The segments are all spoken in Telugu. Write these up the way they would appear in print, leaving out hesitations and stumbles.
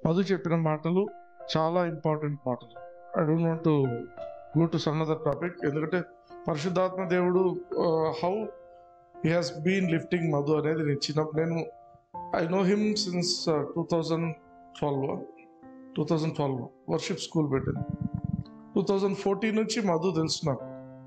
మధు చెప్పిన మాటలు చాలా ఇంపార్టెంట్ మాటలు. I don't want to go to some other topic. ఎందుకంటే పరిశుద్ధాత్మ దేవుడు how he has been lifting Madhu అనేది నేను I know him since 2012 worship school పెట్టింది. 2014 నుంచి మధు తెలుసు నాకు.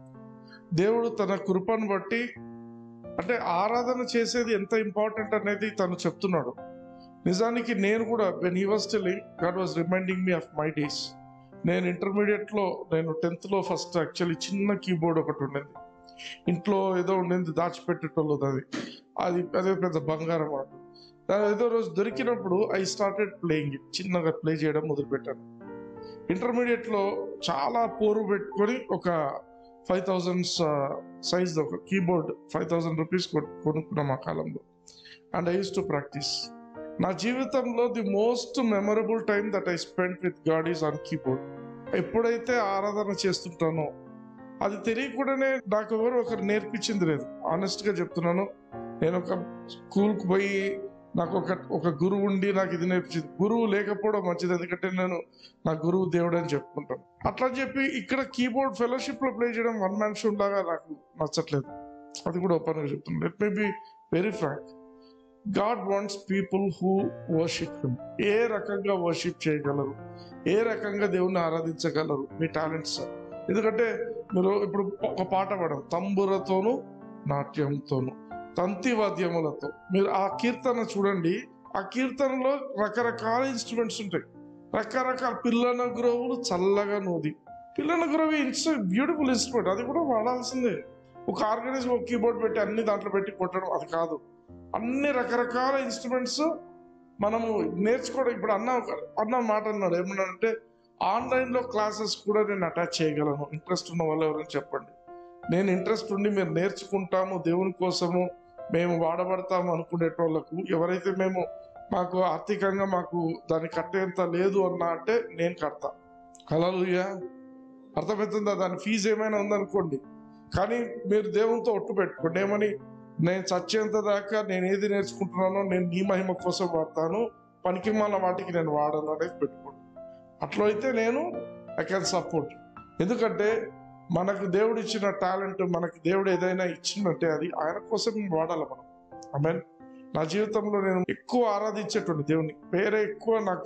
దేవుడు తన కృపను బట్టి అంటే ఆరాధన చేసేది ఎంత ఇంపార్టెంట్ అనేది తను చెప్తున్నాడు. నిజానికి నేను కూడా when he was telling, God was reminding me of my days. నేను ఇంటర్మీడియట్లో, నేను 10th ఫస్ట్ యాక్చువల్లీ చిన్న కీబోర్డ్ ఒకటి ఉండేది ఇంట్లో, ఏదో ఉండింది దాచిపెట్టేటోళ్ళు. అది అదే పెద్ద బంగారం అన్నమాట. ఏదో రోజు దొరికినప్పుడు ఐ స్టార్టెడ్ ప్లేయింగ్ ఇట్. చిన్నగా ప్లే చేయడం మొదలుపెట్టాను. ఇంటర్మీడియట్లో చాలా పోరు పెట్టుకొని ఒక 5000 సైజ్ ఒక కీబోర్డ్ 5000 రూపీస్ కొనుక్కున్నాం ఆ కాలంలో. And I use to practice. నా జీవితంలో the most memorable time that I spend with God is on keyboard. ఎప్పుడైతే ఆరాధన చేస్తుంటానో అది తెలియకుండానే నాకు ఎవరు ఒకరు నేర్పించింది లేదు. ఆనెస్ట్గా చెప్తున్నాను. నేను ఒక స్కూల్కి పోయి నాకు ఒక గురువు ఉండి నాకు ఇది నేర్పించింది. గురువు లేకపోవడం మంచిది, ఎందుకంటే నేను నా గురువు దేవుడు అని చెప్పుకుంటాను. అట్లా చెప్పి ఇక్కడ కీబోర్డ్ ఫెలోషిప్లో ప్లే చేయడం వన్ మ్యాన్ షో లాగా నాకు నచ్చట్లేదు. అది కూడా ఓపెన్గా చెప్తున్నాను. Let me be very frank. God wants people who worship him. ఏ రకంగా వర్షిప్ చేయగలరు, ఏ రకంగా దేవుణ్ణి ఆరాధించగలరు, మీ టాలెంట్స్. ఎందుకంటే మీరు ఇప్పుడు ఒక పాట పాడడం తంబురతోనూ నాట్యంతోనూ తంతి వాద్యములతో, మీరు ఆ కీర్తన చూడండి. ఆ కీర్తనలో రకరకాల ఇన్స్ట్రుమెంట్స్ ఉంటాయి, రకరకాల పిల్లన గురవులు చల్లగా నోది. పిల్లన గురవి బ్యూటిఫుల్ ఇన్స్ట్రుమెంట్, అది కూడా వాడాల్సిందే. ఒక ఆర్గనైజ్ ఒక కీబోర్డ్ పెట్టి అన్ని దాంట్లో పెట్టి కొట్టడం అది కాదు. అన్ని రకరకాల ఇన్స్ట్రుమెంట్స్ మనము నేర్చుకోవడం. ఇప్పుడు అన్న మాట అన్నాడు, ఏమన్నాడంటే ఆన్లైన్లో క్లాసెస్ కూడా నేను అటాచ్ చేయగలను. ఇంట్రెస్ట్ ఉన్న వాళ్ళు ఎవరైనా చెప్పండి. నేను ఇంట్రెస్ట్ ఉండి మీరు నేర్చుకుంటాము, దేవుని కోసము మేము వాడబడతాము అనుకునేటోళ్ళకు, ఎవరైతే మాకు ఆర్థికంగా మాకు దాన్ని కట్టేంత లేదు అన్నా అంటే నేను కడతా. హల్లెలూయా. అర్థమవుతుందా? దాని ఫీజు ఏమైనా ఉందనుకోండి, కానీ మీరు దేవునితో ఒట్టు పెట్టుకోండి. ఏమని? నేను చచ్చేంత దాకా నేను ఏది నేర్చుకుంటున్నానో నేను నీ మహిమ కోసం వాడతాను, పనికిమాల వాటికి నేను వాడను అనేది పెట్టుకోండి. అట్లా అయితే నేను ఐ కెన్ సపోర్ట్. ఎందుకంటే మనకు దేవుడు ఇచ్చిన టాలెంట్, మనకి దేవుడు ఏదైనా ఇచ్చిందంటే అది ఆయన కోసం వాడాలి మనం. ఆమేన్. నా జీవితంలో నేను ఎక్కువ ఆరాధించేటువంటి దేవుని నాకు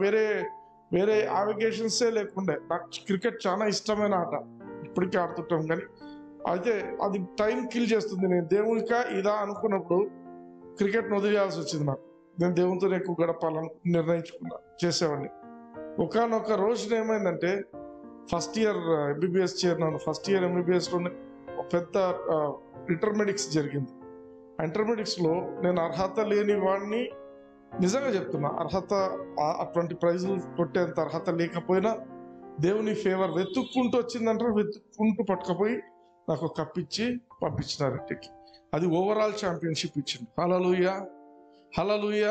వేరే ఆవిగేషన్సే లేకుండే. నాకు క్రికెట్ చాలా ఇష్టమైన ఆట, ఇప్పటికీ ఆడుతుంటాం. కానీ అయితే అది టైం కిల్ చేస్తుంది. నేను దేవునికా ఇదా అనుకున్నప్పుడు క్రికెట్ను వదిలేయాల్సి వచ్చింది. నేను దేవునితో ఎక్కువ గడపాలని నిర్ణయించుకున్నా, చేసేవాడిని. ఒకనొక రోజున ఏమైందంటే, ఫస్ట్ ఇయర్ ఎంబీబీఎస్ చేరినాను. ఫస్ట్ ఇయర్ ఎంబీబీఎస్లోనే పెద్ద ఇంటర్మీడియట్స్ జరిగింది. ఆ ఇంటర్మీడియట్స్లో నేను అర్హత లేని వాడిని, నిజంగా చెప్తున్నా, అటువంటి ప్రైజులు కొట్టేంత అర్హత లేకపోయినా దేవుని ఫేవర్ వెతుక్కుంటూ వచ్చిందంటారు. వెతుక్కుంటూ పట్టుకపోయి నాకు కప్పిచ్చి పంపించినారు ఇంటికి. అది ఓవరాల్ ఛాంపియన్షిప్ ఇచ్చింది. Hallelujah, hallelujah.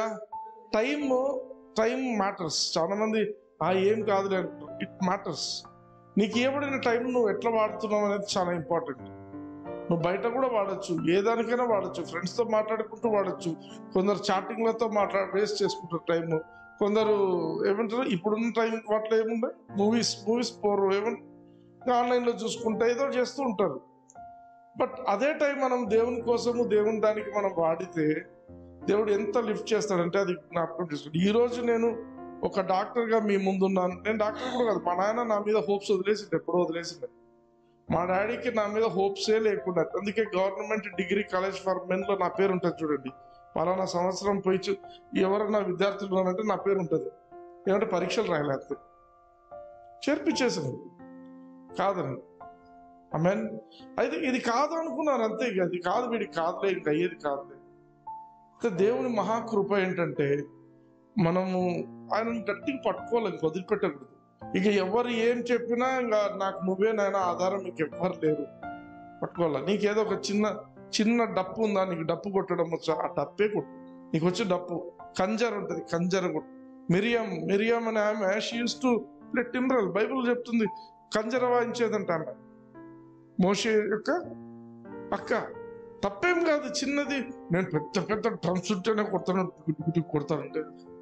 Time matters. చాలా మంది ఏం కాదులే అంటారు. It matters. నీకు ఇవ్వబడిన టైం నువ్వు ఎట్లా వాడుతున్నావు అనేది చాలా ఇంపార్టెంట్. నువ్వు బయట కూడా వాడచ్చు, ఏ దానికైనా వాడచ్చు. ఫ్రెండ్స్తో మాట్లాడుకుంటూ వాడచ్చు. కొందరు చాటింగ్లతో వేస్ట్ చేసుకుంటారు టైం. కొందరు ఏమంటారు, ఇప్పుడున్న టైం వాటిలో ఏముండే మూవీస్ పోరు, ఆన్లైన్లో చూసుకుంటే ఏదో చేస్తూ ఉంటారు. బట్ అదే టైం మనం దేవుని కోసము, దేవుని దానికి మనం వాడితే దేవుడు ఎంత లిఫ్ట్ చేస్తాడంటే అది జ్ఞాపకం చేసుకోండి. ఈరోజు నేను ఒక డాక్టర్గా మీ ముందున్నాను. నేను డాక్టర్ కూడా కాదు. మా నాయన నా మీద హోప్స్ వదిలేసిండే, ఎప్పుడో వదిలేసిండే. మా డాడీకి నా మీద హోప్సే లేకుండా, అందుకే గవర్నమెంట్ డిగ్రీ కాలేజ్ ఫర్ మెన్లో నా పేరు ఉంటుంది చూడండి. పలానా సంవత్సరం పోయి ఎవరైనా విద్యార్థులు అంటే నా పేరు ఉంటుంది. ఏమంటే పరీక్షలు రాయలేకపోతే చేర్పించేసాను కాదని. ఆమేన్. అయితే ఇది కాదు అనుకున్నాను అంతే. ఇక అది కాదు, వీడికి కాదులే, ఇంక అయ్యేది కాదులే. అయితే దేవుని మహాకృప ఏంటంటే మనము ఆయనను గట్టిగా పట్టుకోవాలి, ఇంక వదిలిపెట్టకూడదు. ఇక ఎవరు ఏం చెప్పినా ఇంకా నాకు నువ్వే నాయన ఆధారం, మీకు ఎవ్వరు లేరు. పట్టుకోవాలి. నీకేదో ఒక చిన్న డప్పు ఉందా, నీకు డప్పు కొట్టడం వచ్చా, ఆ డప్పే కొట్టు. నీకు వచ్చే డప్పు కంజర్ ఉంటుంది, కంజర కొట్టు. మిరియం అనే ఆమె she use to play timbrel. Bible చెప్తుంది కంజర వాయించేదంట ఆమె, మోషే యొక్క అక్క. తప్పేం కాదు, చిన్నది. నేను పెద్ద డ్రమ్స్ ఉంటేనే కొడతానంటే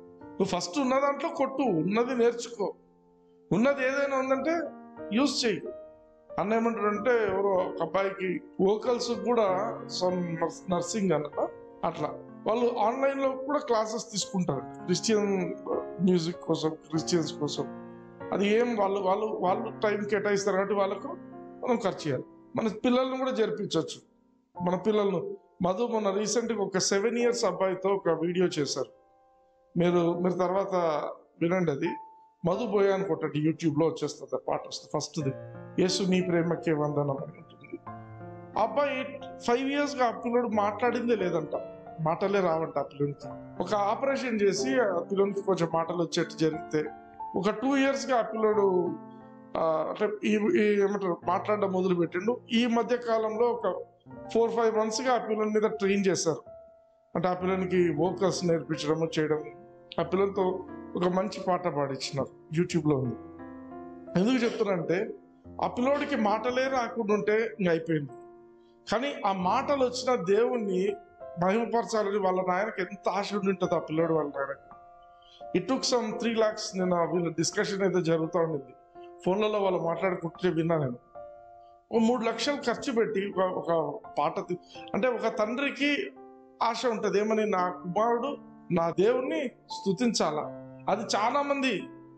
నువ్వు ఫస్ట్ ఉన్న దాంట్లో కొట్టు, ఉన్నది నేర్చుకో, ఉన్నది ఏదైనా ఉందంటే యూజ్ చేయి. అన్న ఏమంటాడంటే ఎవరో ఒక అబ్బాయికి వోకల్స్ కూడా సమ్ నర్సింగ్ అన్నట, అట్లా వాళ్ళు ఆన్లైన్లో కూడా క్లాసెస్ తీసుకుంటారు క్రిస్టియన్ మ్యూజిక్ కోసం, క్రిస్టియన్స్ కోసం. అది ఏం వాళ్ళు టైం కేటాయిస్తారు కాబట్టి వాళ్ళకు మనం ఖర్చు చేయాలి. మన పిల్లల్ని కూడా జరిపించవచ్చు. మన పిల్లలను మొన్న రీసెంట్గా ఒక 7 years అబ్బాయితో ఒక వీడియో చేశారు. మీరు తర్వాత వినండి. అది మధు బోయాన్ కొట్టండి, యూట్యూబ్లో వచ్చేస్తుంది, పాట వస్తుంది. ఫస్ట్ది యేసు నీ ప్రేమకే వందనం అని ఉంటుంది. ఆ అబ్బాయి 5 yearsగా ఆ పిల్లడు మాట్లాడిందే లేదంట, మాటలే రావంట ఆ పిల్లలకి. ఒక ఆపరేషన్ చేసి ఆ పిల్లలకి కొంచెం మాటలు వచ్చేట్టు జరిగితే ఒక 2 yearsగా ఆ పిల్లడు అంటే ఏమంటారు మాట్లాడడం మొదలు పెట్టిండు. ఈ మధ్య కాలంలో ఒక 4-5 monthsగా ఆ పిల్లల మీద ట్రైన్ చేశారు. అంటే ఆ పిల్లలకి వోకల్స్ నేర్పించడము చేయడం, ఆ పిల్లలతో ఒక మంచి పాట పాడించినారు, యూట్యూబ్లో ఉంది. ఎందుకు చెప్తున్నానంటే ఆ పిల్లోడికి మాటలే రాకుండా ఉంటే ఇంక అయిపోయింది. కానీ ఆ మాటలు వచ్చిన దేవుణ్ణి మహిమపరచాలని వాళ్ళ నాయనకి ఎంత ఆశ ఉండి ఉంటుంది ఆ పిల్లోడు వాళ్ళ నాయనకి. It took some 3 lakhs. నేను వీళ్ళ డిస్కషన్ అయితే జరుగుతూ ఉండింది, ఫోన్లలో వాళ్ళు మాట్లాడుకుంటే విన్నా నేను. 3 లక్షలు ఖర్చు పెట్టి ఒక పాట అంటే ఒక తండ్రికి ఆశ ఉంటుంది ఏమని, నా కుమారుడు నా దేవుణ్ణి స్తుతించాలా. అది చాలా మంది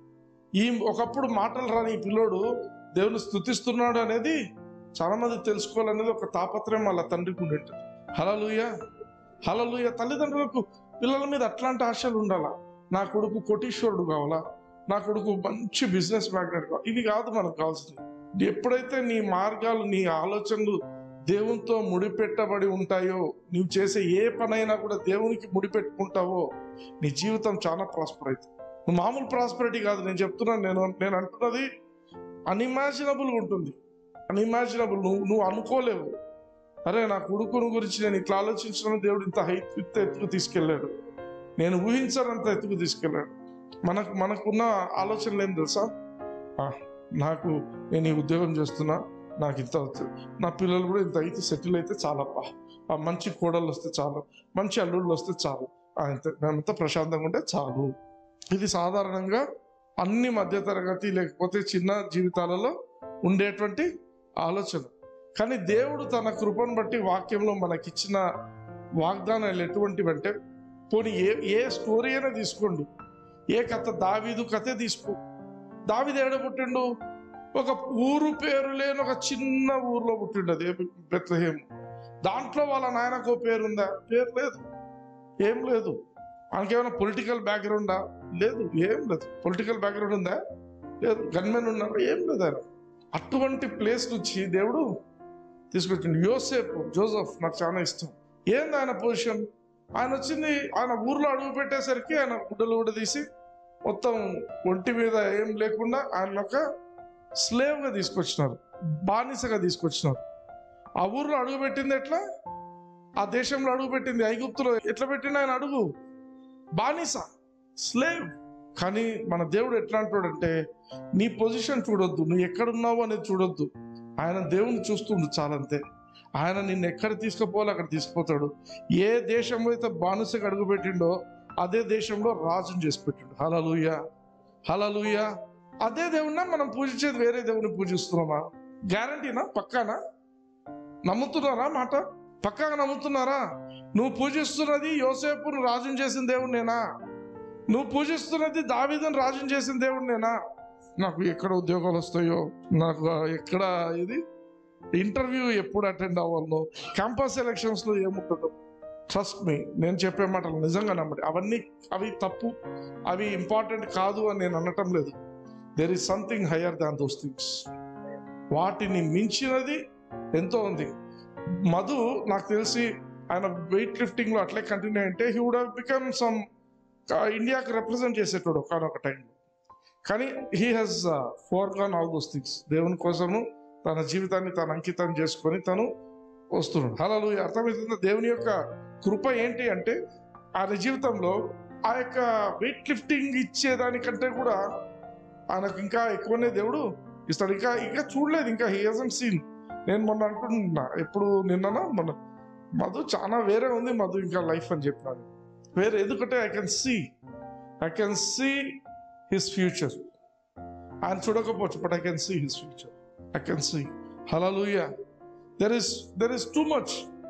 ఒకప్పుడు మాటలు రాని ఈ పిల్లోడు దేవుని స్తుతిస్తున్నాడు అనేది చాలా మంది తెలుసుకోవాలనేది ఒక తాపత్రయం వాళ్ళ తండ్రికి ఉండి ఉంటుంది. హల్లెలూయా, హల్లెలూయా. తల్లిదండ్రులకు పిల్లల మీద అట్లాంటి ఆశలు ఉండాలా. నా కొడుకు కోటీశ్వరుడు కావాలా, నా కొడుకు మంచి బిజినెస్ మ్యాగ్నెట్ కావాలి. ఇవి కాదు మనకు కావాల్సింది. ఎప్పుడైతే నీ మార్గాలు, నీ ఆలోచనలు దేవునితో ముడిపెట్టబడి ఉంటాయో, నువ్వు చేసే ఏ పనైనా కూడా దేవునికి ముడిపెట్టుకుంటావో, నీ జీవితం చాలా ప్రాస్పర్ అవుతుంది. నువ్వు మామూలు ప్రాస్పరిటీ కాదు నేను చెప్తున్నాను. నేను అంటున్నది అన్ఇమాజినబుల్గా ఉంటుంది. అన్ఇమాజినబుల్. నువ్వు అనుకోలేవు. అరే నా కొడుకుని గురించి నేను ఇట్లా ఆలోచించిన దేవుడు ఇంత ఎత్తుకు తీసుకెళ్ళాడు, నేను ఊహించనంత ఎత్తుకు తీసుకెళ్ళాడు. మనకున్న ఆలోచనలు ఏం తెలుసా, నేను ఈ ఉద్యోగం చేస్తున్నా, నాకు ఇంత నా పిల్లలు కూడా ఇంత అయితే సెటిల్ అయితే చాలప్ప, మంచి కోడళ్ళు వస్తే చాలు, మంచి అల్లుళ్ళు వస్తే చాలు, అంత ప్రశాంతంగా ఉంటే చాలు. ఇది సాధారణంగా అన్ని మధ్యతరగతి లేకపోతే చిన్న జీవితాలలో ఉండేటువంటి ఆలోచన. కానీ దేవుడు తన కృపను బట్టి వాక్యంలో మనకిచ్చిన వాగ్దానాలు ఎటువంటివంటే, పోనీ ఏ స్టోరీ అయినా తీసుకోండి, ఏ కథ, దావీదు కథే తీసుకో. దావీదు ఏడ పుట్టిండు? ఒక ఊరు పేరు లేని ఒక చిన్న ఊర్లో పుట్టిండు, అది బెత్లెహేము. దాంట్లో వాళ్ళ నాయనకు పేరుందా? పేరు లేదు, ఏం లేదు. ఆయనకేమైనా పొలిటికల్ బ్యాక్గ్రౌండా? లేదు, ఏం లేదు. పొలిటికల్ బ్యాక్గ్రౌండ్ ఉందా? లేదు. గన్మెన్ ఉన్నారు? ఏం లేదు. ఆయన అటువంటి ప్లేస్ నుంచి దేవుడు తీసుకొచ్చిండు. జోసెఫ్ నాకు చాలా ఇష్టం. ఏంది ఆయన పొజిషన్? ఆయన వచ్చింది, ఆయన ఊర్లో అడుగు పెట్టేసరికి ఆయన గుడ్డలు కూడా తీసి మొత్తం ఒంటి మీద ఏం లేకుండా ఆయన ఒక స్లేవ్గా తీసుకొచ్చినారు, బానిసగా తీసుకొచ్చినారు. ఆ ఊర్లో అడుగు పెట్టింది ఎట్లా? ఆ దేశంలో అడుగు పెట్టింది ఐగుప్తులో ఎట్లా పెట్టింది? ఆయన అడుగు బానిస, స్లేవ్. కానీ మన దేవుడు ఎట్లా అంటాడంటే, నీ పొజిషన్ చూడొద్దు, నువ్వు ఎక్కడున్నావు అనేది చూడొద్దు. ఆయన దేవుని చూస్తుండు చాలంతే. ఆయన నిన్ను ఎక్కడ తీసుకుపోవాలో అక్కడ తీసుకుపోతాడు. ఏ దేశంలో అయితే బానిసగా అడుగు పెట్టిండో అదే దేశంలో రాజుని చేసి పెట్టిండు. హల్లెలూయా, హల్లెలూయా. అదే దేవుడినా మనం పూజించేది వేరే దేవుని పూజిస్తున్నామా? గ్యారంటీనా? పక్కానా? నమ్ముతున్నారా? మాట పక్కాగా నమ్ముతున్నారా? నువ్వు పూజిస్తున్నది యోసేపును రాజుని చేసిన దేవుడినేనా? నువ్వు పూజిస్తున్నది దావీదుని రాజుని చేసిన దేవుడినేనా? నాకు ఎక్కడ ఉద్యోగాలు వస్తాయో, నాకు ఎక్కడ ఇది ఇంటర్వ్యూ ఎప్పుడు అటెండ్ అవ్వాలో, క్యాంపస్ ఎలక్షన్స్లో ఏముంటుందో, ట్రస్ట్ మీ, నేను చెప్పే మాటలు నిజంగా నమ్మండి. అవి తప్పు, అవి ఇంపార్టెంట్ కాదు అని నేను అనటం లేదు. There is something higher than those things. వాటిని మించినది ఎంతో ఉంది. మధు నాకు తెలిసి ఆయన వెయిట్ లిఫ్టింగ్లో అట్లే కంటిన్యూ అంటే he would have become some ఇండియాకి రిప్రజెంట్ చేసేటోడు ఒకనొక టైంలో. కానీ he has forgone all those things. దేవుని కోసము తన జీవితాన్ని తను అంకితం చేసుకొని తను వస్తున్నాడు. హల్లెలూయా. అర్థమవుతుందా? దేవుని యొక్క కృప ఏంటి అంటే, ఆయన జీవితంలో ఆ యొక్క వెయిట్ లిఫ్టింగ్ ఇచ్చేదానికంటే కూడా ఆయనకు ఇంకా ఎక్కువనే దేవుడు ఇస్తాడు. ఇంకా చూడలేదు, ఇంకా హీ హజంట్ సీన్. నేను మొన్న అంటున్నా, ఎప్పుడు నిన్ననా మొన్న, మధు చాలా వేరే ఉంది మధు ఇంకా లైఫ్ అని చెప్పినాను. వేరే ఎందుకంటే I can see I can see his future. ఆయన చూడకపోవచ్చు, but I can see his future. I can see. Hallelujah. There is too much.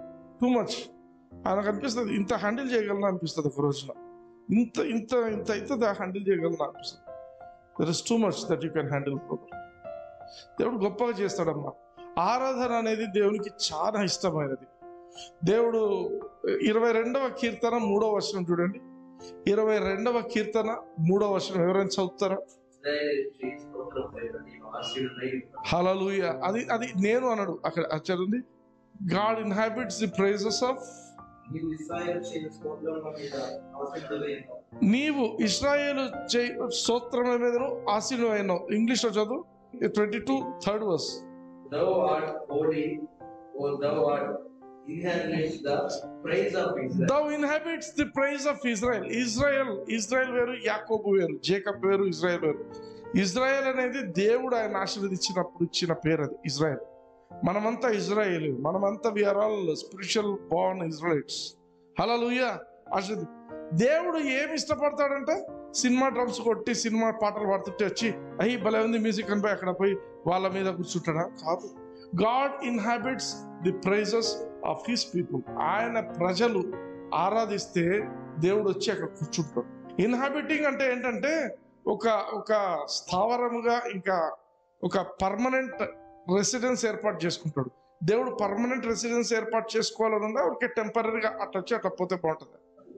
ఆయనకు అనిపిస్తుంది ఇంత హ్యాండిల్ చేయగలను అనిపిస్తుంది ఒక రోజున. ఇంత హ్యాండిల్ చేయగలను అనిపిస్తుంది. There is too much that you can handle, brother. దేవుడు గొప్పగా చేస్తాడమ్మా. ఆరాధన అనేది దేవునికి చాలా ఇష్టమైనది. దేవుడు 22వ కీర్తన 3వ వచనం చూడండి. 22వ కీర్తన 3వ వచనం ఎవరైనా చదువుతారా? హల్లెలూయా. అది నేను అన్నాడు అక్కడ చదువుంది. God inhabits the praises of, నీవు ఇశ్రాయేలు స్తోత్రముల మీదను ఆసీనుడైనావు. ఇంగ్లీష్ లో చదువు 22 3rd verse. Thou art holy, O thou art inhabits the praise of Israel. Thou inhabits the praise of Israel. Israel వేరు, యాకోబు వేరు, జేకబ్ వేరు, ఇజ్రాయెల్ వేరు. ఇజ్రాయెల్ అనేది దేవుడు ఆయన ఆశీర్వదించినప్పుడు ఇచ్చిన పేరు, అది ఇజ్రాయెల్. మనమంతా ఇజ్రాయేల్, మనమంతా we are all spiritual born Israelites. Hallelujah. ఆశీర్వది. దేవుడు ఏమి ఇష్టపడతాడంటే సినిమా డ్రమ్స్ కొట్టి సినిమా పాటలు పాడుతుంటే వచ్చి అయ్యి భలే ఉంది మ్యూజిక్ అని పోయి అక్కడ పోయి వాళ్ళ మీద కూర్చుంటాడా? కాదు. God inhabits the praises of his people. ఆయన ప్రజలు ఆరాధిస్తే దేవుడు వచ్చి అక్కడ కూర్చుంటాడు. ఇన్హాబిటింగ్ అంటే ఏంటంటే ఒక స్థావరముగా, ఇంకా ఒక పర్మనెంట్ రెసిడెన్స్ ఏర్పాటు చేసుకుంటాడు. దేవుడు పర్మనెంట్ రెసిడెన్స్ ఏర్పాటు చేసుకోవాలని ఉందా, ఊరికే టెంపరీగా అట్లా వచ్చి అట్లా పోతే బాగుంటుంది.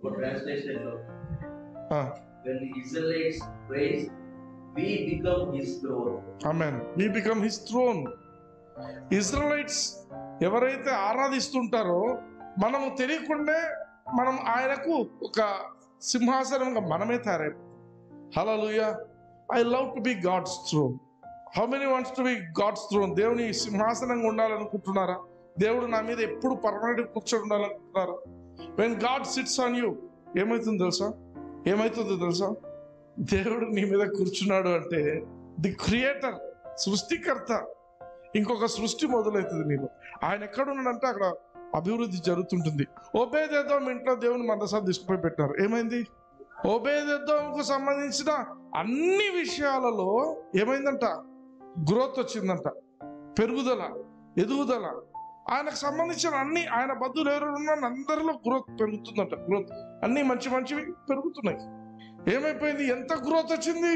When the Israelites praise, we become his throne. Amen. We become his throne. Israelites ఎవరైతే ఆరాధిస్తుంటారో మనము తెలియకుండా మనం ఆయనకు ఒక సింహాసనంగా మనమే తయారైపోతాం. హల్లెలూయా. I love to be God's throne. How many wants to be God's throne? దేవుని సింహాసనంగా ఉండాలనుకుంటున్నారా? దేవుడు నా మీద ఎప్పుడు పర్మనెంట్ కూర్చొని ఉండాలనుకుంటున్నారా? When God sits on you, ఏమవుతుందో తెలుసా? దేవుడు నీ మీద కూర్చున్నాడు అంటే ది క్రియేటర్, సృష్టికర్త, ఇంకొక సృష్టి మొదలవుతుంది నీలో. ఆయన ఎక్కడున్నాడంటే అక్కడ అభివృద్ధి జరుగుతుంటుంది. ఓబేదెదోము ఇంట్లో దేవుని మందసం తీసుకుపోయి పెట్టారు. ఏమైంది? ఓబేదెదోముకు సంబంధించిన అన్ని విషయాలలో ఏమైందంట? గ్రోత్ వచ్చిందంట, పెరుగుదల, ఎదుగుదల. ఆయనకు సంబంధించిన అన్ని, ఆయన బంధువులు ఎవరున్నా అందరిలో గ్రోత్ పెరుగుతుందంట. గ్రోత్ అన్ని మంచివి పెరుగుతున్నాయి. ఏమైపోయింది? ఎంత గ్రోత్ వచ్చింది?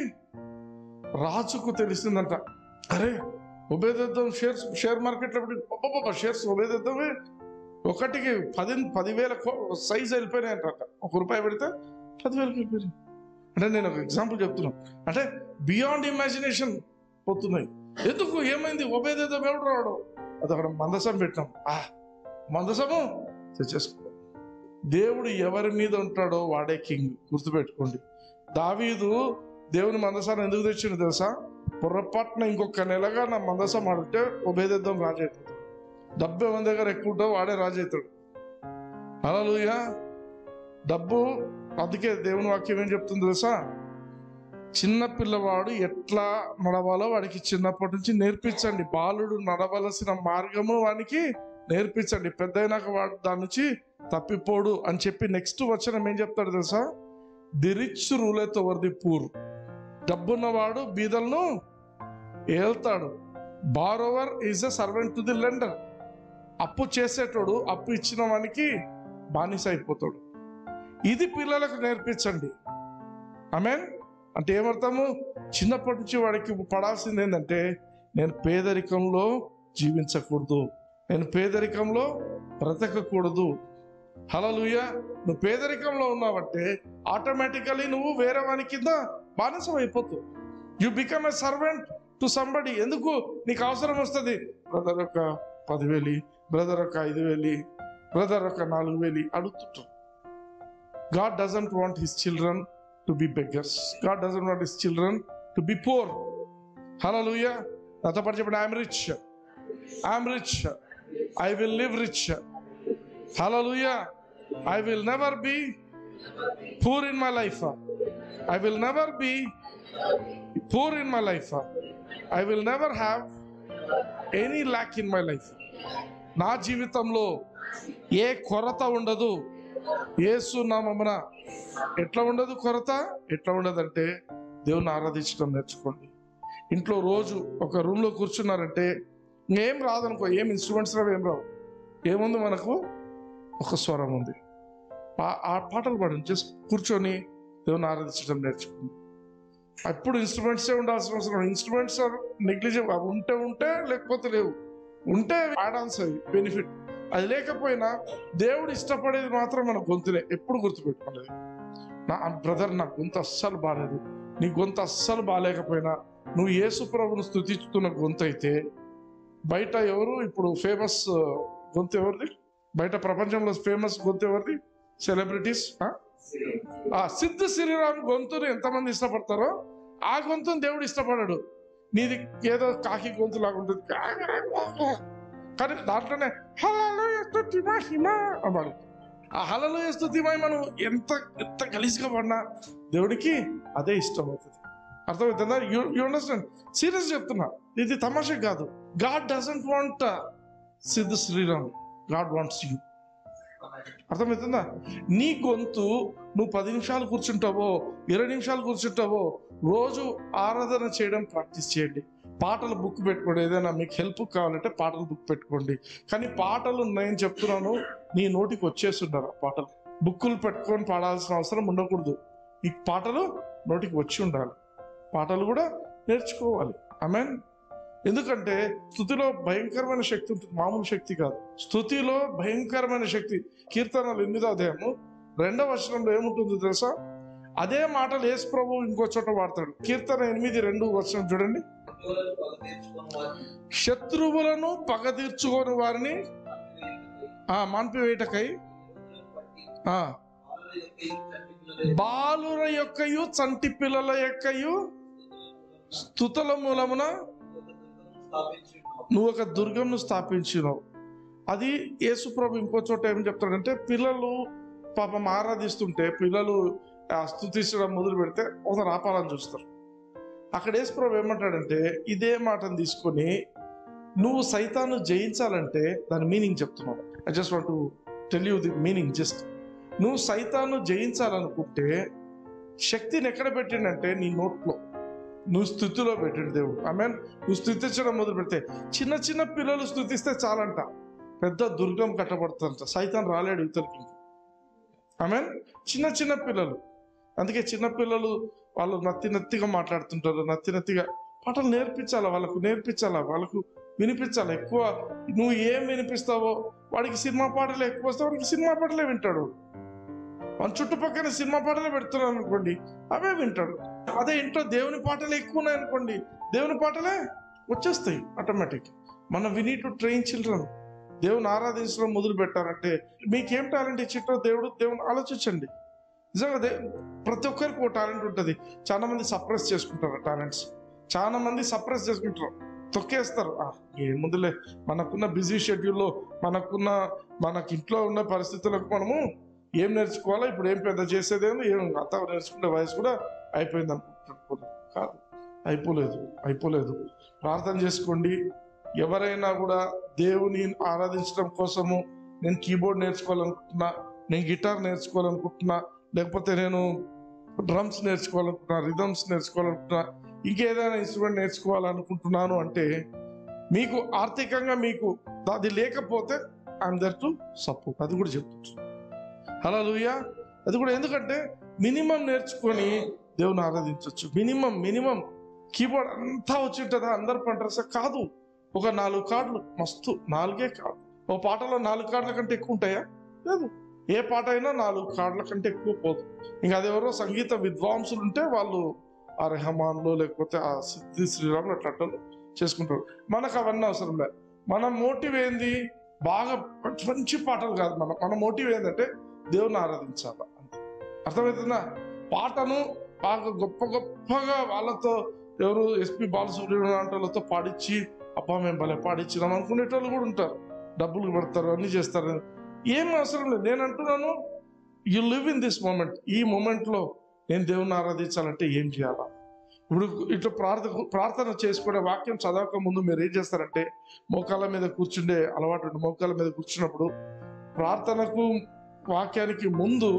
రాజుకు తెలిసిందంట, అరే ఓబేదెదోము షేర్ మార్కెట్లో షేర్స్ ఓబేదెదోమే ఒకటికి 10,000 సైజ్ వెళ్ళిపోయినాయంట. ₹1 పెడితే 10,000 వెళ్ళిపోయినాయి. అంటే నేను ఒక ఎగ్జాంపుల్ చెప్తున్నాను. అంటే బియాండ్ ఇమాజినేషన్ పోతున్నాయి. ఎందుకు? ఏమైంది? ఓబేదెదోము ఎవడు రావడం, అది అక్కడ మందసం పెట్టాం. మందసము తెచ్చేసుకో. దేవుడు ఎవరి మీద ఉంటాడో వాడే కింగ్. గుర్తుపెట్టుకోండి. దావీదు దేవుని మందసాన్ని ఎందుకు తెచ్చిండు తెలుసా? పొరపాటున ఇంకొక నెలగా నా మందసం ఆడితే ఓబేదెదోము రాజు అవుతాడు. డబ్బు ఎవరి దగ్గర ఎక్కువ ఉంటుందో వాడే రాజు అవుతాడు. హల్లెలూయా. డబ్బు, అందుకే దేవుని వాక్యం ఏం చెప్తుంది తెలుసా? చిన్న పిల్లవాడు ఎట్లా నడవాలో వాడికి చిన్నప్పటి నుంచి నేర్పించండి. బాలుడు నడవలసిన మార్గము వానికి నేర్పించండి, పెద్దయినాక వాడు దాని నుంచి తప్పిపోడు అని చెప్పి నెక్స్ట్ వచనం ఏం చెప్తాడు తెలుసా? The rich ruleth over the poor. డబ్బున్నవాడు బీదలను ఏల్తాడు. Borrower is a servant to the lender. అప్పు చేసేటోడు అప్పు ఇచ్చిన వానికి బానిస అయిపోతాడు. ఇది పిల్లలకు నేర్పించండి. ఆమేన్. అంటే ఏమర్థము? చిన్నప్పటి నుంచి వాడికి పడాల్సింది ఏంటంటే, నేను పేదరికంలో జీవించకూడదు, నేను పేదరికంలో బ్రతకకూడదు. హల్లెలూయా. నువ్వు పేదరికంలో ఉన్నావంటే ఆటోమేటికలీ నువ్వు వేరే వాని కింద బానిసం అయిపోతావు. You become a servant to somebody. ఎందుకు? నీకు అవసరం వస్తుంది. బ్రదర్ ఒక 10,000, బ్రదర్ ఒక 5,000, బ్రదర్ ఒక 4,000 అడుగుతుంటాం. God doesn't want his children to be beggars. God doesn't want his children to be poor. Hallelujah. నాతో పాటు చెప్పండి, I'm rich. I'm rich. I will live rich. Hallelujah. I will never be poor in my life. I will never be poor in my life. I will never have any lack in my life. నా జీవితంలో ఏ కొరత ఉండదు. యేసు నామమున ఎట్లా ఉండదు కొరత? ఎట్లా ఉండదంటే దేవుని ఆరాధించడం నేర్చుకోండి. ఇంట్లో రోజు ఒక రూమ్లో కూర్చున్నారంటే ఇంకేం రాదనుకో, ఏం ఇన్స్ట్రుమెంట్స్ రావు, ఏం రావు. ఏముంది మనకు? ఒక స్వరం ఉంది. ఆ పాటలు పాడండి. జస్ట్ కూర్చొని దేవుని ఆరాధించడం నేర్చుకోండి. అప్పుడు ఇన్స్ట్రుమెంట్సే ఉండాల్సిన అవసరం. Instruments negligible. అవి ఉంటే లేకపోతే లేవు. ఉంటే ఆడాన్స్ అవి బెనిఫిట్. అది లేకపోయినా దేవుడు ఇష్టపడేది మాత్రం మన గొంతునే. ఎప్పుడు గుర్తుపెట్టుకోలేదు. బ్రదర్ నా గొంతు అస్సలు బాగాలేదు, నీ గొంతు అస్సలు బాగాలేకపోయినా నువ్వు యేసు ప్రభువును స్తుతిస్తున్న గొంతు అయితే, బయట ఎవరు ఇప్పుడు ఫేమస్ గొంతు ఎవరిది? బయట ప్రపంచంలో ఫేమస్ గొంతు ఎవరిది? సెలబ్రిటీస్. సిద్ధు శ్రీరామ్ గొంతుని ఎంతమంది ఇష్టపడతారో ఆ గొంతుని దేవుడు ఇష్టపడాడు. నీది ఏదో కాకి గొంతు లాగా ఉంటుంది, కానీ దాంట్లోనే హల్లెలూయా స్తుతి మహిమ అన్నాడు. ఆ హల్లెలూయా స్తుతి మహిమ మనం ఎంత గలీజ్గా పడినా దేవుడికి అదే ఇష్టం అవుతుంది. అర్థమవుతుందా? You understand? సీరియస్ చెప్తున్నా, ఇది తమాషా కాదు. God doesn't want Sid Sriram, God wants you. అర్థమవుతుందా? నీ గొంతు నువ్వు 10 నిమిషాలు కూర్చుంటావో 20 నిమిషాలు కూర్చుంటావో, రోజు ఆరాధన చేయడం ప్రాక్టీస్ చేయండి. పాటలు బుక్ పెట్టుకోండి. ఏదైనా మీకు హెల్ప్ కావాలంటే పాటలు బుక్ పెట్టుకోండి. కానీ పాటలు నేను చెప్తున్నాను, నీ నోటికి వచ్చేస్తుంటారు ఆ పాటలు. బుక్కులు పెట్టుకొని పాడాల్సిన అవసరం ఉండకూడదు. ఈ పాటలు నోటికి వచ్చి ఉండాలి. పాటలు కూడా నేర్చుకోవాలి. ఆమేన్. ఎందుకంటే స్తుతిలో భయంకరమైన శక్తి ఉంటుంది, మామూలు శక్తి కాదు. స్తుతిలో భయంకరమైన శక్తి. కీర్తనలు 8వ అధ్యాయము 2వ వచనంలో ఏముంటుందో తెలుసా? అదే మాటలు యేసు ప్రభువు ఇంకో చోట వాడతాడు. కీర్తన 8:2 చూడండి. శత్రువులను పగ తీర్చుకొని వారిని మాన్పివేయటకై బాలుర యొక్కయు చంటి పిల్లల యొక్కయు స్తుతుల మూలమున నువ్వు ఒక దుర్గంను స్థాపించినావు. అది యేసు ప్రభు ఇంకో చోట ఏం చెప్తాడంటే, పిల్లలు పాపం ఆరాధిస్తుంటే పిల్లలు స్తుతించడం మొదలు పెడితే ఒక రాపాలని చూస్తారు. అక్కడ యేసు ప్రభు ఏమంటాడంటే, ఇదే మాటను తీసుకొని నువ్వు సైతాన్ని జయించాలంటే దాని మీనింగ్ చెప్తున్నావు. I just want to tell you the meaning. Just నువ్వు సైతాన్ని జయించాలనుకుంటే శక్తిని ఎక్కడ పెట్టిండంటే నీ నోట్లో, నువ్వు స్తుతిలో పెట్టాడు దేవుడు. ఆమేన్. నువ్వు స్తుతించడం మొదలు పెడితే, చిన్న చిన్న పిల్లలు స్తుతిస్తే చాలంట పెద్ద దుర్గం కట్టబడుతుందంట. సైతాన్ రాలేడు ఇతరులకి. ఆమేన్. చిన్న చిన్న పిల్లలు. అందుకే చిన్న పిల్లలు వాళ్ళు నత్తిగా మాట్లాడుతుంటారు, నత్తిగా. పాటలు నేర్పించాలా వాళ్ళకు, వాళ్ళకు వినిపించాలి. ఎక్కువ నువ్వు ఏం వినిపిస్తావో వాడికి సినిమా పాటలు ఎక్కువ వస్తే వాడికి సినిమా పాటలే వింటాడు. మన చుట్టుపక్కల సినిమా పాటలే పెడుతున్నాను అనుకోండి, అవే వింటాడు. అదే ఇంట్లో దేవుని పాటలు ఎక్కువ ఉన్నాయి అనుకోండి, దేవుని పాటలే వచ్చేస్తాయి ఆటోమేటిక్. మనం we need to train children. దేవుని ఆరాధించడం మొదలు పెట్టారంటే మీకేం టాలెంట్ ఇచ్చిట్టో దేవుని ఆలోచించండి. నిజంగా ప్రతి ఒక్కరికి ఒక టాలెంట్ ఉంటుంది. చాలా మంది సప్రెస్ చేసుకుంటారు టాలెంట్స్. చాలా మంది సప్రెస్ చేసుకుంటారు, తొక్కేస్తారు. ఏముందులే, మనకున్న బిజీ షెడ్యూల్లో మనకి ఇంట్లో ఉన్న పరిస్థితులకు మనము ఏం నేర్చుకోవాలా, ఇప్పుడు ఏం పెద్ద చేసేదేమో, ఏం అంతా నేర్చుకునే వయసు కూడా అయిపోయింది అనుకుంటున్నాను. కాదు, అయిపోలేదు. ప్రార్థన చేసుకోండి. ఎవరైనా కూడా దేవుని ఆరాధించడం కోసము నేను కీబోర్డ్ నేర్చుకోవాలనుకుంటున్నా, నేను గిటార్ నేర్చుకోవాలనుకుంటున్నా, లేకపోతే నేను డ్రమ్స్ నేర్చుకోవాలనుకుంటున్నా, రిథమ్స్ నేర్చుకోవాలనుకుంటున్నా, ఇంకేదైనా ఇన్స్ట్రుమెంట్ నేర్చుకోవాలనుకుంటున్నాను అంటే మీకు ఆర్థికంగా మీకు అది లేకపోతే ఐఎమ్ దేర్ టు సపోర్ట్. అది కూడా చెప్తున్నాను. హల్లెలూయా. అది కూడా ఎందుకంటే మినిమం నేర్చుకొని దేవుని ఆరాధించవచ్చు. మినిమం కీబోర్డ్ అంతా వచ్చి ఉంటుందా అందరు పంటారు కాదు. ఒక 4 కార్డులు మస్తు, 4 కార్డులు. ఓ పాటలో 4 కార్డుల కంటే ఎక్కువ ఉంటాయా? లేదు. ఏ పాట అయినా 4 కార్డుల కంటే ఎక్కువ పోదు. ఇంకా అదెవరో సంగీత విద్వాంసులు ఉంటే వాళ్ళు ఆ రెహమాన్లో లేకపోతే ఆ సిద్ధి శ్రీరాములు అట్లా చేసుకుంటారు. మనకు అవన్నీ అవసరం లేదు. మన మోటివ్ ఏంది? బాగా మంచి పాటలు కాదు. మన మోటివ్ ఏంటంటే దేవుని ఆరాధించాలి అంతే. అర్థమవుతుందా? పాటను బాగా గొప్పగా వాళ్ళతో ఎవరు ఎస్పి బాలసుబ్రహ్మణ్యం వాళ్ళతో పాడించి అబ్బా మేము భలే పాడించినాం అనుకునేటోళ్ళు కూడా ఉంటారు. డబ్బులు పెడతారు, అన్ని చేస్తారు. ఏం అవసరం లేదు. నేను అంటున్నాను, you live in this moment. ఈ మూమెంట్లో నేను దేవుని ఆరాధించాలంటే ఏం చేయాలా? ఇప్పుడు ఇట్లా ప్రార్థన చేసుకునే వాక్యం చదవక ముందు మీరు ఏం చేస్తారంటే మోకాళ్ళ మీద కూర్చుండే అలవాటు ఉంది. మోకాళ్ళ మీద కూర్చున్నప్పుడు ప్రార్థనకు వాక్యానికి ముందు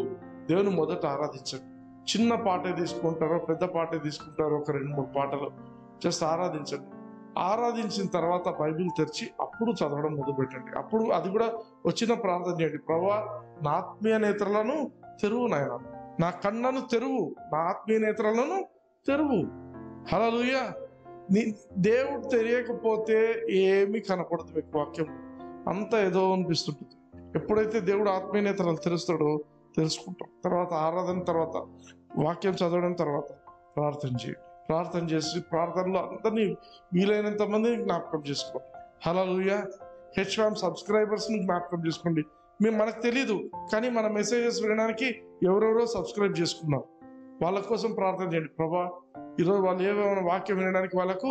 దేవుని మొదట ఆరాధించండి. చిన్న పాటే తీసుకుంటారో పెద్ద పాటే తీసుకుంటారో ఒక 2-3 పాటలు జస్ట్ ఆరాధించండి. ఆరాధించిన తర్వాత బైబిల్ తెరిచి అప్పుడు చదవడం మొదలుపెట్టండి. అప్పుడు అది కూడా వచ్చిన ప్రార్థన చేయండి. ప్రభువా, నా ఆత్మీయ నేత్రలను తెరువు నాయన, నా కళ్ళను తెరువు, నా ఆత్మీయ నేత్రాలను తెరువు. హల్లెలూయా. దేవుడు తెలియకపోతే ఏమీ కనపడదు మీకు వాక్యం, అంతా ఏదో అనిపిస్తుంటుంది. ఎప్పుడైతే దేవుడు ఆత్మీయ నేత్రాలు తెరుస్తాడో తెలుసుకుంటాం. తర్వాత ఆరాధన, తర్వాత వాక్యం చదవడం, తర్వాత ప్రార్థన చేయండి. ప్రార్థన చేసి ప్రార్థనలో అందరినీ వీలైనంత మందిని జ్ఞాపకం చేసుకోండి. హల్లెలూయా. హెచ్ఎం సబ్స్క్రైబర్స్ని జ్ఞాపకం చేసుకోండి. మనకు తెలీదు, కానీ మన మెసేజెస్ వినడానికి ఎవరెవరో సబ్స్క్రైబ్ చేసుకున్నారు. వాళ్ళ కోసం ప్రార్థన చేయండి. ప్రభా, ఈరోజు వాళ్ళు ఏమైనా వాక్యం వినడానికి వాళ్ళకు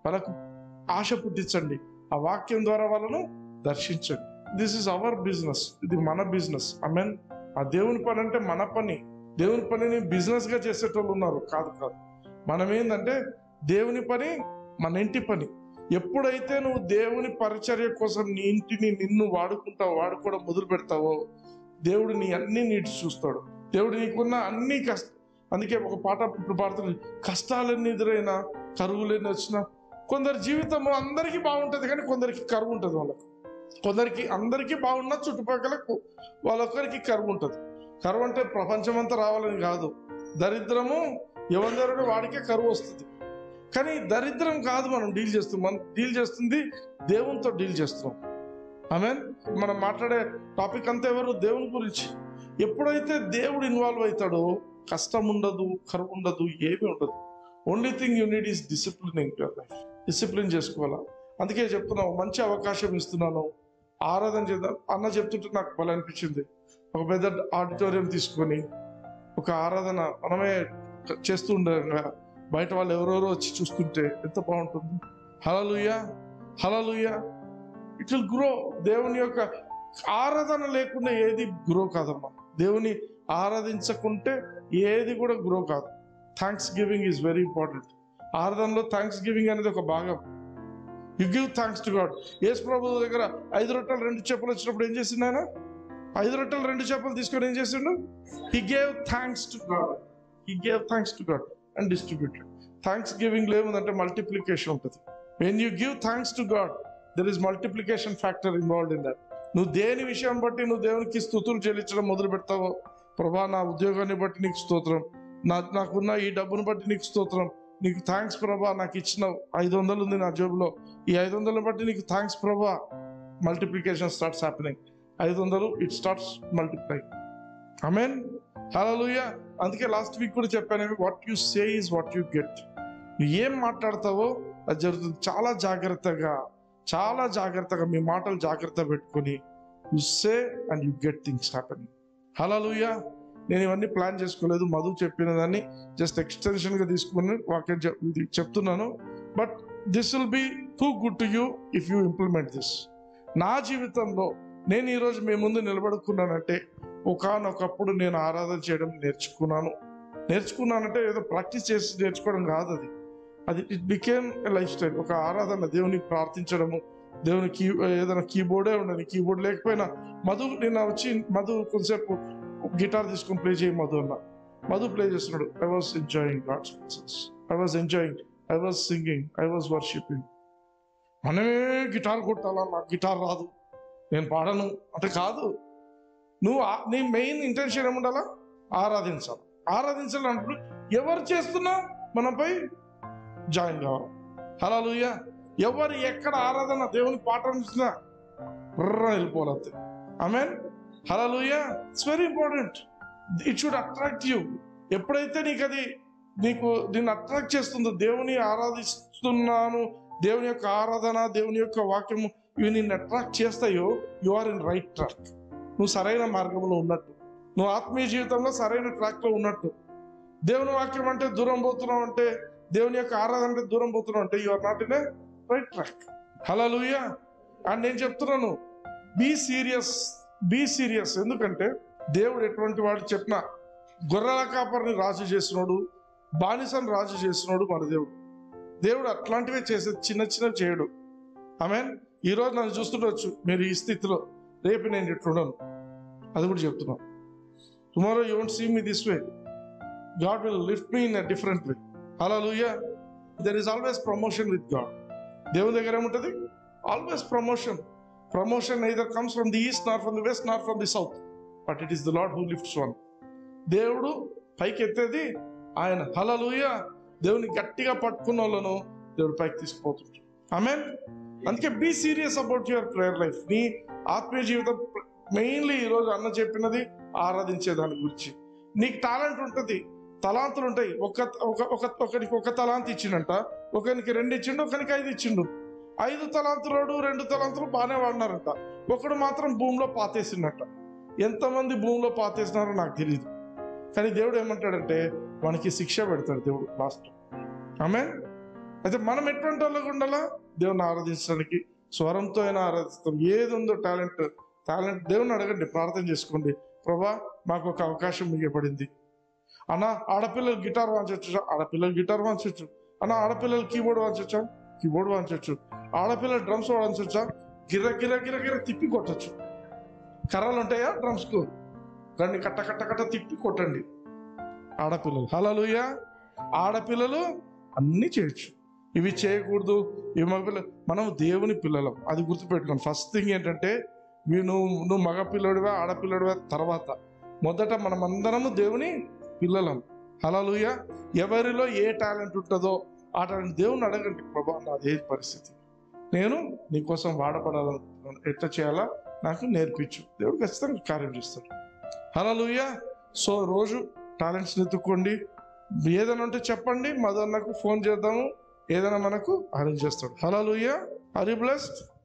ఆశ పుట్టించండి. ఆ వాక్యం ద్వారా వాళ్ళను దర్శించండి. దిస్ ఇస్ అవర్ బిజినెస్, ఇది మన బిజినెస్. ఆమేన్. ఆ దేవుని పని అంటే మన పని. దేవుని పనిని బిజినెస్ గా చేసేటోళ్ళు ఉన్నారు. కాదు. మనం ఏంటంటే దేవుని పని మన ఇంటి పని. ఎప్పుడైతే నువ్వు దేవుని పరిచర్య కోసం నీ ఇంటిని నిన్ను వాడుకోవడం మొదలు పెడతావో దేవుడు నీ అన్ని నీటి చూస్తాడు. దేవుడు నీకున్న అన్ని అందుకే ఒక పాట ఇప్పుడు పాడుతుంది, కష్టాలన్నీ ఎదురైనా, కరువులన్నీ వచ్చినా. కొందరి జీవితం అందరికీ బాగుంటుంది, కానీ కొందరికి కరువు ఉంటుంది. వాళ్ళకు అందరికీ బాగున్నా చుట్టుపక్కలకు వాళ్ళొక్కరికి కరువు ఉంటుంది. కరువు అంటే ప్రపంచం అంతా రావాలని కాదు. దరిద్రము ఎవరి వాడికే కరువు వస్తుంది. కానీ దరిద్రం కాదు మనం డీల్ చేస్తుంది దేవునితో డీల్ చేస్తున్నాం. ఆమేన్. మనం మాట్లాడే టాపిక్ అంతా ఎవరు? దేవుని గురించి. ఎప్పుడైతే దేవుడు ఇన్వాల్వ్ అవుతాడో కష్టం ఉండదు, కరువు ఉండదు, ఏమీ ఉండదు. Only thing you need is disciplining your life. Discipline చేసుకోవాలా. అందుకే చెప్తున్నావు, మంచి అవకాశం ఇస్తున్నాను, ఆరాధన చేద్దాం అన్న చెప్తుంటే నాకు భలే అనిపించింది. ఒక పెద్ద ఆడిటోరియం తీసుకొని ఒక ఆరాధన మనమే చేస్తూ ఉండగా బయట వాళ్ళు ఎవరెవరో వచ్చి చూస్తుంటే ఎంత బాగుంటుంది. Hallelujah, hallelujah. It will grow. దేవుని యొక్క ఆరాధన లేకుండా ఏది గ్రో కాదమ్మా. దేవుని ఆరాధించకుంటే ఏది కూడా గ్రో కాదు. Thanksgiving is very important. ఆరాధనలో థ్యాంక్స్ గివింగ్ అనేది ఒక భాగం. You give thanks to God. యేసు ప్రభు దగ్గర 5 రొట్టెలు 2 చేపలు వచ్చినప్పుడు ఏం చేసిండు ఆయన? 5 రొట్టెలు 2 చేపలు తీసుకొని ఏం చేసిండు? He gave thanks to God. He gave thanks to God and distributed. Thanksgiving ఏముందంటే మల్టిప్లికేషన్ ఉంటుంది. When you give thanks to God there is multiplication factor involved in that. నువ్వు దేని విషయం బట్టి నువ్వు దేవునికి స్తుతులు చెల్లించడం మొదలు పెడతావో, ప్రభా నా ఉద్యోగాన్ని బట్టి నీకు స్తోత్రం, నాకున్న ఈ డబ్బును బట్టి నీకు స్తోత్రం, నీకు థ్యాంక్స్ ప్రభా, నాకు ఇచ్చిన 500 ఉంది నా జేబులో, ఈ 500 బట్టి నీకు థ్యాంక్స్ ప్రభా. Multiplication starts happening. 500 it starts multiply. Amen. Hallelujah. అందుకే లాస్ట్ వీక్ కూడా చెప్పాను, what you say is what you get. నువ్వు ఏం మాట్లాడతావో అది జరుగుతుంది. చాలా జాగ్రత్తగా మీ మాటలు జాగ్రత్త పెట్టుకొని you say and you get things happening. Hallelujah. నేను ఇవన్నీ ప్లాన్ చేసుకోలేదు, మధు చెప్పిన దాన్ని జస్ట్ ఎక్స్టెన్షన్గా తీసుకుని వాక్యం చెప్తున్నాను. But this will be too good to you if you implement this. నా జీవితంలో నేను ఈరోజు మీ ముందు నిలబడుకున్నానంటే ఒకనొకప్పుడు నేను ఆరాధన చేయడం నేర్చుకున్నానంటే ఏదో ప్రాక్టీస్ చేసి నేర్చుకోవడం కాదు. అది it became a lifestyle. ఒక ఆరాధన, దేవుని ప్రార్థించడము, దేవుని ఏదైనా కీబోర్డే ఉండని, కీబోర్డ్ లేకపోయినా మధు కొంతసేపు గిటార్ తీసుకొని ప్లే చేయి మధు అన్న. మధు ప్లే చేస్తున్నాడు. I was enjoying God's presence. I was singing, I was worshipping. మనమే గిటార్ కొట్టాలా, నాకు గిటార్ రాదు, నేను పాడను అంటే కాదు. నీ మెయిన్ ఇంటెన్షన్ ఏముండాలా? ఆరాధించాలంటే ఎవరు చేస్తున్నా మనపై జాయిన్ కావాలి. హల్లెలూయా. ఎవరు ఎక్కడ ఆరాధన దేవుని పాఠం ఇచ్చినా వెళ్ళిపోవాలి. Amen. Hallelujah. It's very important. It should attract you. ఎప్పుడైతే నిన్ను అట్రాక్ట్ చేస్తుందో, దేవుని ఆరాధిస్తున్నాను, దేవుని యొక్క ఆరాధన, దేవుని యొక్క వాక్యము ఇవి నిన్ను అట్రాక్ట్ చేస్తాయో, you are in right track. నువ్వు సరైన మార్గంలో ఉన్నట్టు, నువ్వు ఆత్మీయ జీవితంలో సరైన ట్రాక్లో ఉన్నట్టు. దేవుని వాక్యం అంటే దూరం పోతున్నావు అంటే, దేవుని యొక్క ఆరాధన అంటే దూరం పోతున్నావు అంటే you are not in a right track. Hallelujah. And నేను చెప్తున్నాను, బీ సీరియస్. ఎందుకంటే దేవుడు ఎటువంటి వాడు చెప్పినా, గొర్రెల కాపరిని రాజు చేసినోడు, బానిసను రాజు చేసినోడు మన దేవుడు అట్లాంటివే చేసేది, చిన్న చేయడు. ఆమేన్. ఈరోజు నన్ను చూస్తుండొచ్చు మీరు ఈ స్థితిలో, రేపు నేను ఎట్లున్నాను అది కూడా చెప్తున్నాను. Tomorrow you won't see me this way, God will lift me in a different way. Hallelujah. There is always promotion with God. దేవుని దగ్గర ఏముంటుంది? Always promotion. Promotion neither comes from the east nor from the west nor from the south, but it is the lord who lifts one. దేవుడు పైకి ఎత్తేది ఆయన. హల్లెలూయా. దేవుని గట్టిగా పట్టుకున్న వాళ్ళను దేవుడు పైకి తీసుకుపోతుంటాడు. ఆమేన్. అందుకే be serious about your prayer life. నీ ఆత్మీయ జీవితం మెయిన్లీ ఈరోజు అన్న చెప్పినది ఆరాధించే దాని గురించి. నీకు టాలెంట్ ఉంటుంది, తలాంతులు ఉంటాయి. ఒకరికి ఒక తలాంతి ఇచ్చిండంట, ఒకరికి 2 ఇచ్చిండు, ఒకరికి 5 ఇచ్చిండు. 5 తలాంతులోడు 2 తలాంతులు బాగానే వాడినారంట, ఒకడు మాత్రం భూమిలో పాతేసిండట. ఎంతమంది భూమిలో పాతేసినారో నాకు తెలియదు, కానీ దేవుడు ఏమంటాడంటే మనకి శిక్ష పెడతాడు దేవుడు లాస్ట్. ఆమేన్. అయితే మనం ఎటువంటి వాళ్ళగా ఉండాలా? దేవుని ఆరాధించడానికి స్వరంతో అయినా ఆరాధిస్తాం. ఏది ఉందో టాలెంట్ దేవుని అడగండి, ప్రార్థన చేసుకోండి. ప్రభా మాకు ఒక అవకాశం మిగిలిపడింది అన్న. ఆడపిల్లలు గిటార్ వాంచవచ్చు, ఆడపిల్లలు గిటార్ వాంచవచ్చు అన్న. ఆడపిల్లలు కీబోర్డ్ వాంచవచ్చా? కీబోర్డ్ వాంచవచ్చు. ఆడపిల్లలు డ్రమ్స్ వాంచవచ్చా? గిర గిర గిర గిర తిప్పి కొట్టచ్చు. కర్రలు ఉంటాయా డ్రమ్స్కు? దాన్ని కట్ట కట్ట కట్ట తిప్పి కొట్టండి ఆడపిల్లలు. హల్లెలూయా. ఆడపిల్లలు అన్నీ చేయొచ్చు. ఇవి చేయకూడదు, ఇవి మగపిల్లలు. మనం దేవుని పిల్లలం, అది గుర్తుపెట్టుకోండి. ఫస్ట్ థింగ్ ఏంటంటే నువ్వు మగ పిల్లడివా ఆడపిల్లడివా తర్వాత, మొదట మనమందరము దేవుని పిల్లలం. హల్లెలూయా. ఎవరిలో ఏ టాలెంట్ ఉంటుందో ఆ టాలెంట్ దేవుని అడగండి. ప్రభా నాది ఏ పరిస్థితి, నేను నీకోసం వాడపడాలనుకుంటున్నాను, ఎట్లా చేయాలా నాకు నేర్పించు. దేవుడు ఖచ్చితంగా కార్యం చేస్తాడు. హల్లెలూయా. సో రోజు టాలెంట్స్ ఎత్తుక్కోండి. ఏదైనా ఉంటే చెప్పండి, మదన్నకు ఫోన్ చేద్దాము, ఏదైనా మనకు అరేంజ్ చేస్తాడు. హల్లెలూయా. Are you blessed?